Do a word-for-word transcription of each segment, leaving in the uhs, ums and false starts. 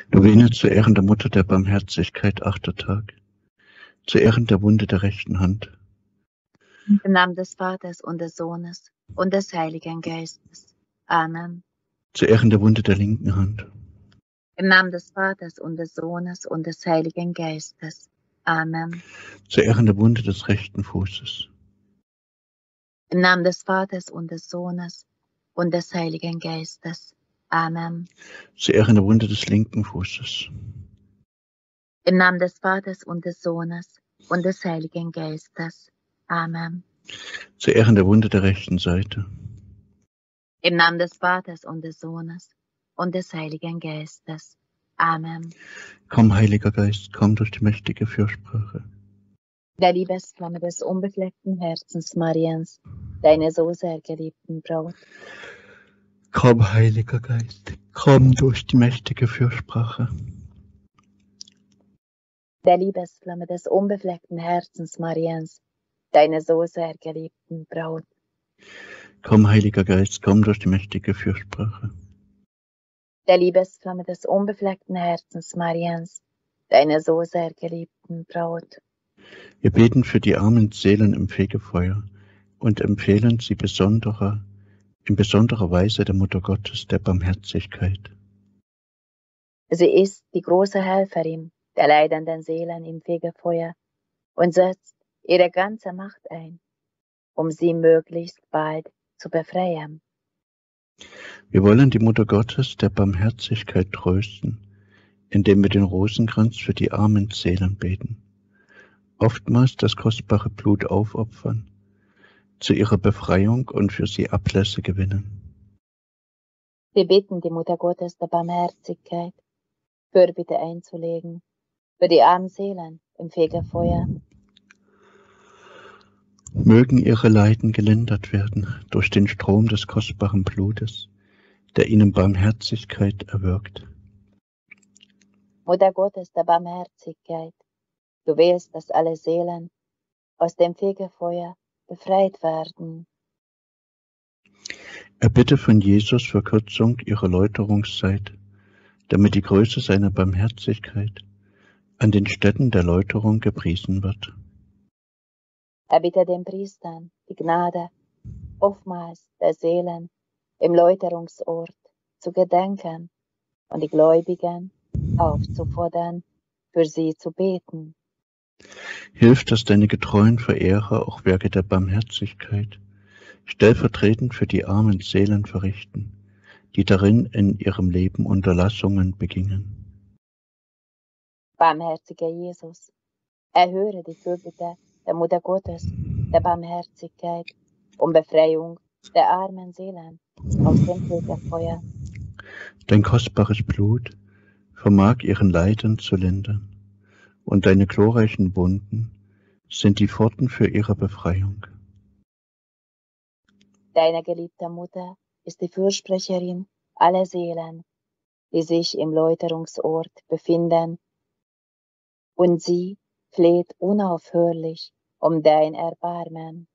Novene zu Ehren der Mutter der Barmherzigkeit, achter Tag. Zu Ehren der Wunde der rechten Hand. Im Namen des Vaters und des Sohnes und des Heiligen Geistes. Amen. Zu Ehren der Wunde der linken Hand. Im Namen des Vaters und des Sohnes und des Heiligen Geistes. Amen. Zu Ehren der Wunde des rechten Fußes. Im Namen des Vaters und des Sohnes und des Heiligen Geistes. Amen. Zu Ehren der Wunde des linken Fußes. Im Namen des Vaters und des Sohnes und des Heiligen Geistes. Amen. Zu Ehren der Wunde der rechten Seite. Im Namen des Vaters und des Sohnes und des Heiligen Geistes. Amen. Komm, Heiliger Geist, komm durch die mächtige Fürsprache. Der Liebesflamme des unbefleckten Herzens Mariens, deine so sehr geliebten Braut. Komm, Heiliger Geist, komm durch die mächtige Fürsprache. Der Liebesflamme des unbefleckten Herzens Mariens, deine so sehr geliebten Braut. Komm, Heiliger Geist, komm durch die mächtige Fürsprache. Der Liebesflamme des unbefleckten Herzens Mariens, deine so sehr geliebten Braut. Wir beten für die armen Seelen im Fegefeuer und empfehlen sie besonderer, in besonderer Weise der Mutter Gottes der Barmherzigkeit. Sie ist die große Helferin der leidenden Seelen im Fegefeuer und setzt ihre ganze Macht ein, um sie möglichst bald zu befreien. Wir wollen die Mutter Gottes der Barmherzigkeit trösten, indem wir den Rosenkranz für die armen Seelen beten, oftmals das kostbare Blut aufopfern, zu ihrer Befreiung und für sie Ablässe gewinnen. Wir bitten die Mutter Gottes der Barmherzigkeit, Fürbitte einzulegen für die armen Seelen im Fegefeuer. Mögen ihre Leiden gelindert werden durch den Strom des kostbaren Blutes, der ihnen Barmherzigkeit erwirkt. Mutter Gottes der Barmherzigkeit, du willst, dass alle Seelen aus dem Fegefeuer befreit werden. Erbitte von Jesus Verkürzung ihrer Läuterungszeit, damit die Größe seiner Barmherzigkeit an den Stätten der Läuterung gepriesen wird. Erbitte den Priestern die Gnade, oftmals der Seelen im Läuterungsort zu gedenken und die Gläubigen aufzufordern, für sie zu beten. Hilf, dass deine getreuen Verehrer auch Werke der Barmherzigkeit stellvertretend für die armen Seelen verrichten, die darin in ihrem Leben Unterlassungen begingen. Barmherziger Jesus, erhöre die Fürbitte der Mutter Gottes der Barmherzigkeit um Befreiung der armen Seelen aus dem Fegefeuer. Dein kostbares Blut vermag ihren Leiden zu lindern, und deine glorreichen Wunden sind die Pforten für ihre Befreiung. Deine geliebte Mutter ist die Fürsprecherin aller Seelen, die sich im Läuterungsort befinden, und sie fleht unaufhörlich um dein Erbarmen.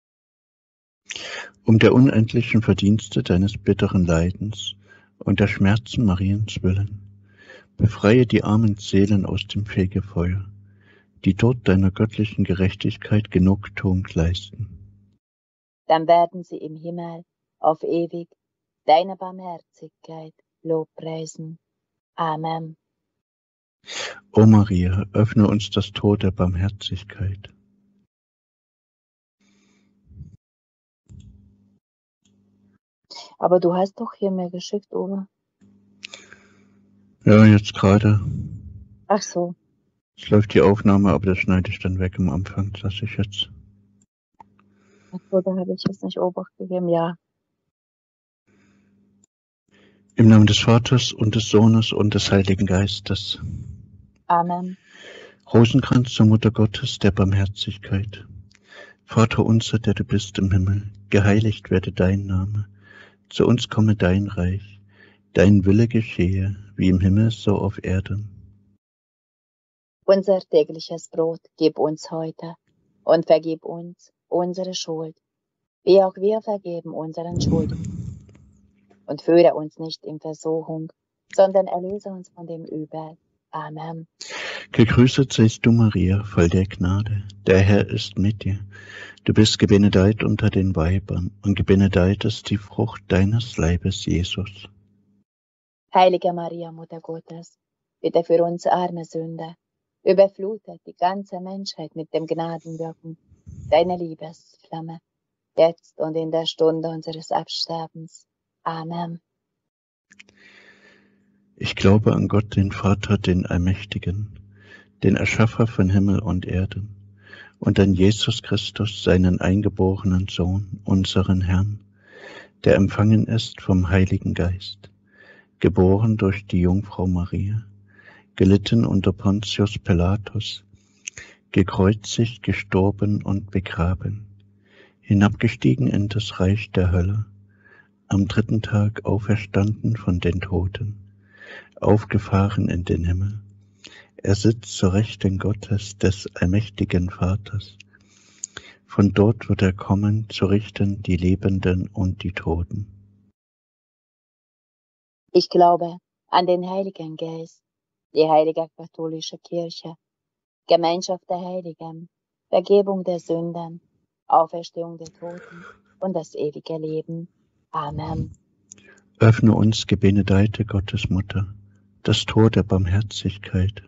Um der unendlichen Verdienste deines bitteren Leidens und der Schmerzen Mariens willen, befreie die armen Seelen aus dem Fegefeuer, die dort deiner göttlichen Gerechtigkeit Genugtuung leisten. Dann werden sie im Himmel auf ewig deine Barmherzigkeit lobpreisen. Amen. O Maria, öffne uns das Tor der Barmherzigkeit. Aber du hast doch hier mir geschickt, Oma. Ja, jetzt gerade. Ach so. Es läuft die Aufnahme, aber das schneide ich dann weg am Anfang, lasse ich jetzt. Ach so, da habe ich jetzt nicht Obacht gegeben, ja. Im Namen des Vaters und des Sohnes und des Heiligen Geistes. Amen. Rosenkranz zur Mutter Gottes der Barmherzigkeit. Vater unser, der du bist im Himmel, geheiligt werde dein Name. Zu uns komme dein Reich. Dein Wille geschehe, wie im Himmel, so auf Erden. Unser tägliches Brot gib uns heute und vergib uns unsere Schuld, wie auch wir vergeben unseren Schuldigen. Und führe uns nicht in Versuchung, sondern erlöse uns von dem Übel. Amen. Gegrüßet seist du, Maria, voll der Gnade. Der Herr ist mit dir. Du bist gebenedeit unter den Weibern, und gebenedeit ist die Frucht deines Leibes, Jesus. Heilige Maria, Mutter Gottes, bitte für uns arme Sünder, überflutet die ganze Menschheit mit dem Gnadenwirken deiner Liebesflamme, jetzt und in der Stunde unseres Absterbens. Amen. Ich glaube an Gott, den Vater, den Allmächtigen, den Erschaffer von Himmel und Erde, und an Jesus Christus, seinen eingeborenen Sohn, unseren Herrn, der empfangen ist vom Heiligen Geist, geboren durch die Jungfrau Maria, gelitten unter Pontius Pilatus, gekreuzigt, gestorben und begraben, hinabgestiegen in das Reich der Hölle, am dritten Tag auferstanden von den Toten, aufgefahren in den Himmel. Er sitzt zur Rechten Gottes, des allmächtigen Vaters. Von dort wird er kommen, zu richten die Lebenden und die Toten. Ich glaube an den Heiligen Geist, die heilige katholische Kirche, Gemeinschaft der Heiligen, Vergebung der Sünden, Auferstehung der Toten und das ewige Leben. Amen. Öffne uns, gebenedeite Gottesmutter, das Tor der Barmherzigkeit,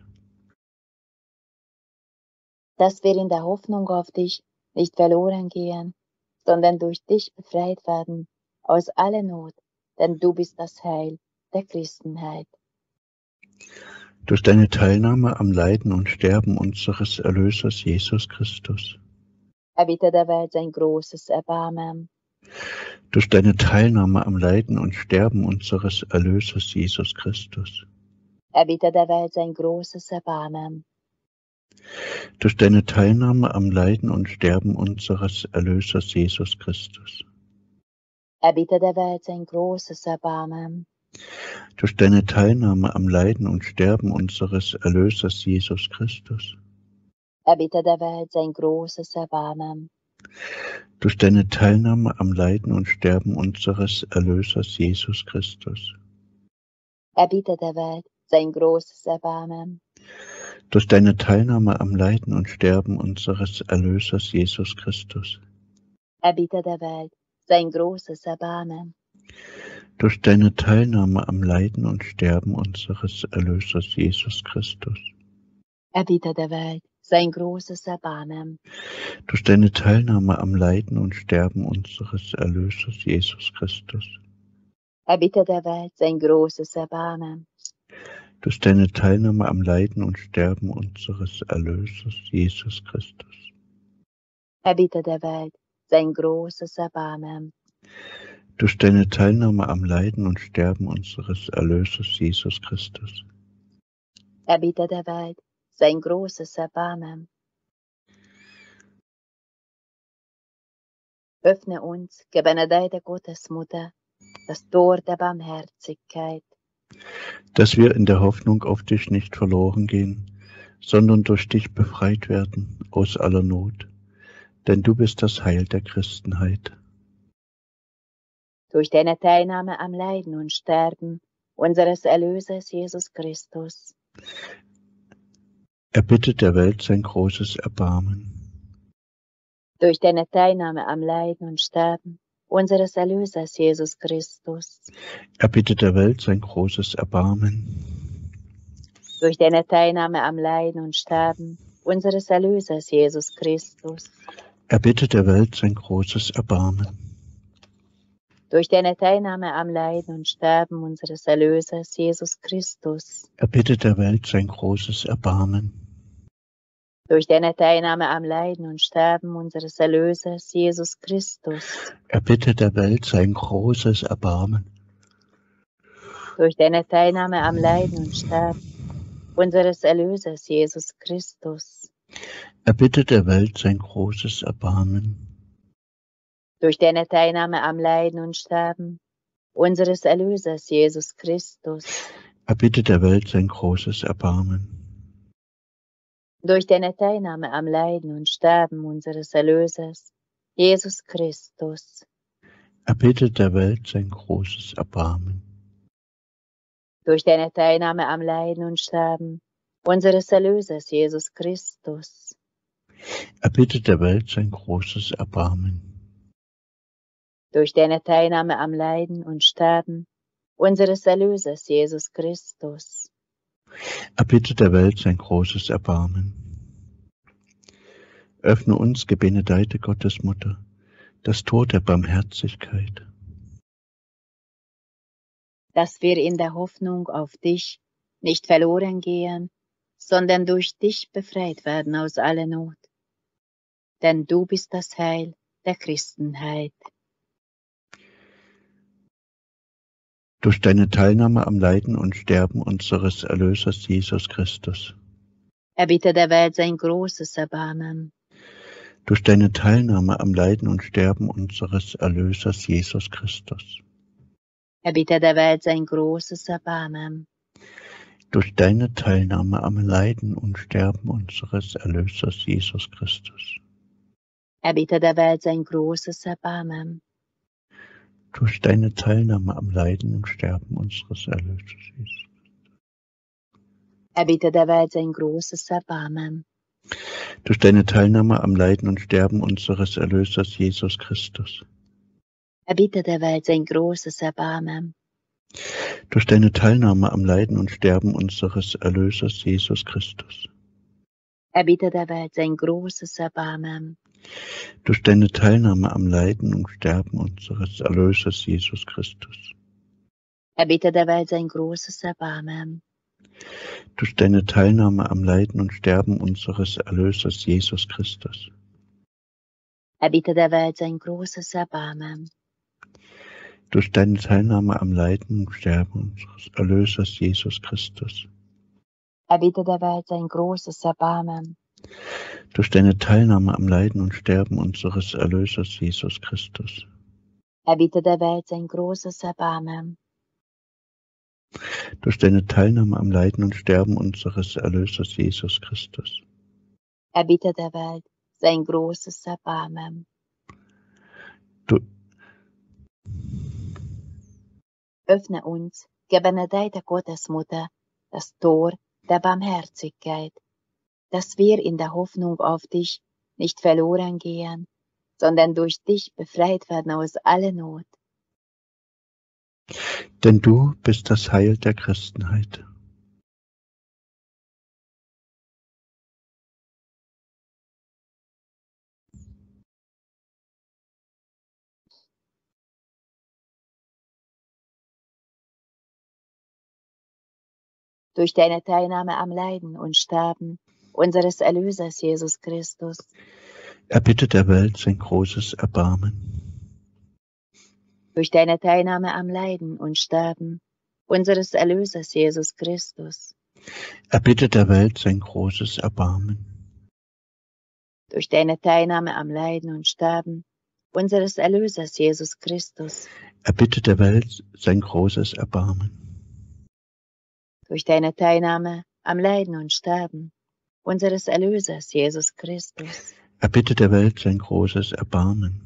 dass wir in der Hoffnung auf dich nicht verloren gehen, sondern durch dich befreit werden aus aller Not, denn du bist das Heil der Christenheit. durch deine Teilnahme am Leiden und Sterben unseres Erlösers Jesus Christus, Erbitte der Welt sein großes Erbarmen. durch deine Teilnahme am Leiden und Sterben unseres Erlösers Jesus Christus, Erbitte der Welt sein großes Erbarmen. durch deine Teilnahme am Leiden und Sterben unseres Erlösers Jesus Christus, Erbitte der Welt sein großes Erbarmen. durch deine Teilnahme am Leiden und Sterben unseres Erlösers Jesus Christus, Erbitte der Welt sein großes Erbarmen. durch deine Teilnahme am Leiden und Sterben unseres Erlösers Jesus Christus, Erbitte der Welt sein großes Erbarmen. durch deine Teilnahme am Leiden und Sterben unseres Erlösers Jesus Christus, Erbitte der Welt sein großes Erbarmen. durch deine Teilnahme am Leiden und Sterben unseres Erlösers Jesus Christus, Erbitte der Welt sein großes Erbarmen. durch deine Teilnahme am Leiden und Sterben unseres Erlösers Jesus Christus, Erbitte der Welt sein großes Erbarmen. durch deine Teilnahme am Leiden und Sterben unseres Erlösers Jesus Christus, Erbitte der Welt sein großes Erbarmen. durch deine Teilnahme am Leiden und Sterben unseres Erlösers Jesus Christus, Erbitte der Welt sein großes Erbarmen. Öffne uns, gebenedeite Gottesmutter, das Tor der Barmherzigkeit, dass wir in der Hoffnung auf dich nicht verloren gehen, sondern durch dich befreit werden aus aller Not, denn du bist das Heil der Christenheit. durch deine Teilnahme am Leiden und Sterben unseres Erlösers Jesus Christus. Erbitte der Welt sein großes Erbarmen. Durch deine Teilnahme am Leiden und Sterben unseres Erlösers Jesus Christus. Erbitte der Welt sein großes Erbarmen. Durch deine Teilnahme am Leiden und Sterben unseres Erlösers Jesus Christus. Erbitte der Welt sein großes Erbarmen. Durch deine Teilnahme am Leiden und Sterben unseres Erlösers Jesus Christus. Erbitte der Welt sein großes Erbarmen. Durch deine Teilnahme am Leiden und Sterben unseres Erlösers Jesus Christus. Erbitte der Welt sein großes Erbarmen. Durch deine Teilnahme am Leiden und Sterben unseres Erlösers Jesus Christus. Erbitte der Welt sein großes Erbarmen. Durch deine Teilnahme am Leiden und Sterben unseres Erlösers Jesus Christus. Erbitte der Welt sein großes Erbarmen. Durch deine Teilnahme am Leiden und Sterben unseres Erlösers Jesus Christus. Erbitte der Welt sein großes Erbarmen. durch deine Teilnahme am Leiden und Sterben unseres Erlösers Jesus Christus. Erbitte der Welt sein großes Erbarmen. Durch deine Teilnahme am Leiden und Sterben unseres Erlösers Jesus Christus. Erbitte der Welt sein großes Erbarmen. Öffne uns, gebenedeite Gottesmutter, das Tor der Barmherzigkeit, dass wir in der Hoffnung auf dich nicht verloren gehen, sondern durch dich befreit werden aus aller Not. Denn du bist das Heil der Christenheit. durch deine Teilnahme am Leiden und Sterben unseres Erlösers Jesus Christus, Erbitte der Welt sein großes Erbarmen. durch deine Teilnahme am Leiden und Sterben unseres Erlösers Jesus Christus, Erbitte der Welt sein großes Erbarmen. durch deine Teilnahme am Leiden und Sterben unseres Erlösers Jesus Christus, Erbitte der Welt sein großes Erbarmen. durch deine Teilnahme am Leiden und Sterben unseres Erlösers Jesus, Erbitte der Welt sein großes Erbarmen. durch deine Teilnahme am Leiden und Sterben unseres Erlösers Jesus Christus, Erbitte der Welt sein großes Erbarmen. durch deine Teilnahme am Leiden und Sterben unseres Erlösers Jesus Christus, Erbitte der Welt sein großes Erbarmen. durch deine Teilnahme am Leiden und Sterben unseres Erlösers Jesus Christus, Erbitte der Welt sein großes Erbarmen. durch deine Teilnahme am Leiden und Sterben unseres Erlösers Jesus Christus, Erbitte der Welt sein großes Erbarmen. durch deine Teilnahme am Leiden und Sterben unseres Erlösers Jesus Christus, Erbitte der Welt sein großes Erbarmen. durch deine Teilnahme am Leiden und Sterben unseres Erlösers Jesus Christus, Erbitte der Welt sein großes Erbarmen. durch deine Teilnahme am Leiden und Sterben unseres Erlösers Jesus Christus, Erbitte der Welt sein großes Erbarmen. du, Öffne uns, gebenedeite Gottesmutter, das Tor der Barmherzigkeit, dass wir in der Hoffnung auf dich nicht verloren gehen, sondern durch dich befreit werden aus aller Not. denn du bist das Heil der Christenheit. Durch deine Teilnahme am Leiden und Sterben unseres Erlösers Jesus Christus, Erbitte der Welt sein großes Erbarmen. durch deine Teilnahme am Leiden und Sterben unseres Erlösers Jesus Christus, Erbitte der Welt sein großes Erbarmen. durch deine Teilnahme am Leiden und Sterben unseres Erlösers Jesus Christus, Erbitte der Welt sein großes Erbarmen. durch deine Teilnahme am Leiden und Sterben unseres Erlösers Jesus Christus, Erbitte der Welt sein großes Erbarmen.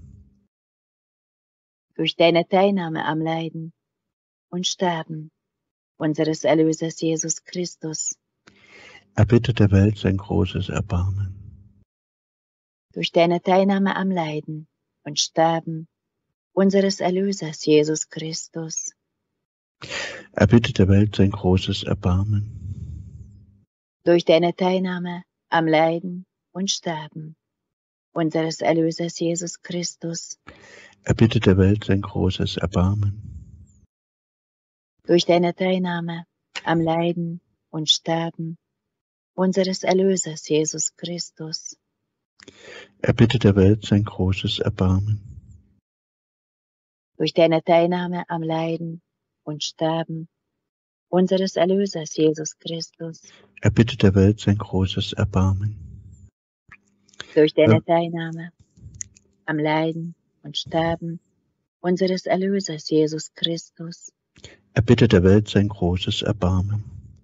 durch deine Teilnahme am Leiden und Sterben unseres Erlösers Jesus Christus, Erbitte der Welt sein großes Erbarmen. durch deine Teilnahme am Leiden und Sterben unseres Erlösers Jesus Christus, Erbitte der Welt sein großes Erbarmen. durch deine Teilnahme am Leiden und Sterben unseres Erlösers Jesus Christus, Erbitte der Welt sein großes Erbarmen. durch deine Teilnahme am Leiden und Sterben unseres Erlösers Jesus Christus, Erbitte der Welt sein großes Erbarmen. durch deine Teilnahme am Leiden und Sterben unseres Erlösers Jesus Christus, Erbitte der Welt sein großes Erbarmen. durch deine Ja. Teilnahme am Leiden und Sterben unseres Erlösers Jesus Christus, Erbitte der Welt sein großes Erbarmen.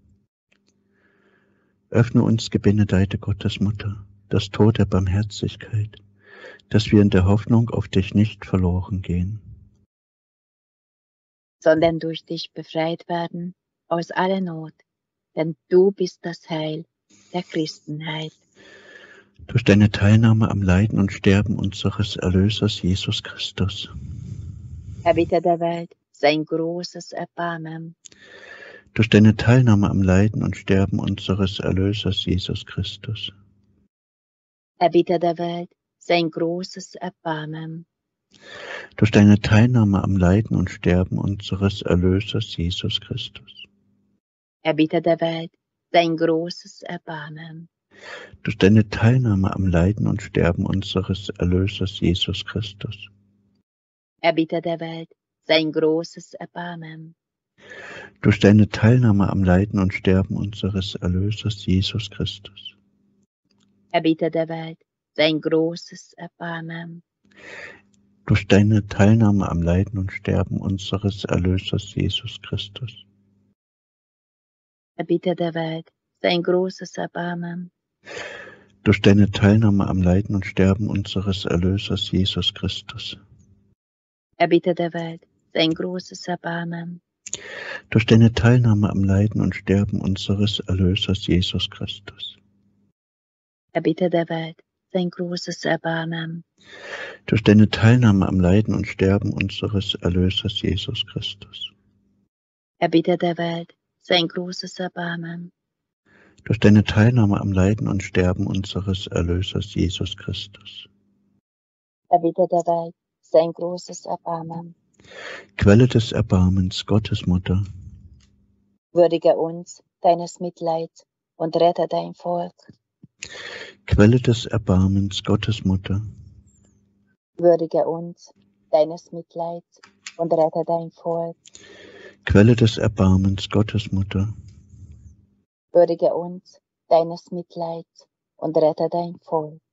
Öffne uns, gebenedeite Gottesmutter, das Tor der Barmherzigkeit, dass wir in der Hoffnung auf dich nicht verloren gehen, sondern durch dich befreit werden aus aller Not, denn du bist das Heil der Christenheit. Durch deine Teilnahme am Leiden und Sterben unseres Erlösers Jesus Christus. Erbitte der Welt sein großes Erbarmen. Durch deine Teilnahme am Leiden und Sterben unseres Erlösers Jesus Christus. Erbitte der Welt sein großes Erbarmen. Durch deine Teilnahme am Leiden und Sterben unseres Erlösers Jesus Christus. Erbitte der Welt sein großes Erbarmen. Durch deine Teilnahme am Leiden und Sterben unseres Erlösers Jesus Christus. Erbitte der Welt sein großes Erbarmen. Durch deine Teilnahme am Leiden und Sterben unseres Erlösers Jesus Christus. Erbitte der Welt sein großes Erbarmen. Durch deine Teilnahme am Leiden und Sterben unseres Erlösers Jesus Christus. Erbitte der Welt sein großes Erbarmen. Durch deine Teilnahme am Leiden und Sterben unseres Erlösers Jesus Christus. Erbitte der Welt sein großes Erbarmen. Durch deine Teilnahme am Leiden und Sterben unseres Erlösers Jesus Christus. Erbitte der Welt sein großes Erbarmen. Durch deine Teilnahme am Leiden und Sterben unseres Erlösers Jesus Christus. Erbitte der Welt sein großes Erbarmen. Durch deine Teilnahme am Leiden und Sterben unseres Erlösers Jesus Christus. Erbitte der Welt sein großes Erbarmen. Quelle des Erbarmens, Gottes Mutter. Würdige uns deines Mitleids und rette dein Volk. Quelle des Erbarmens, Gottes Mutter. Würdige uns deines Mitleids und rette dein Volk. Quelle des Erbarmens, Gottes Mutter. Würdige uns deines Mitleids und rette dein Volk.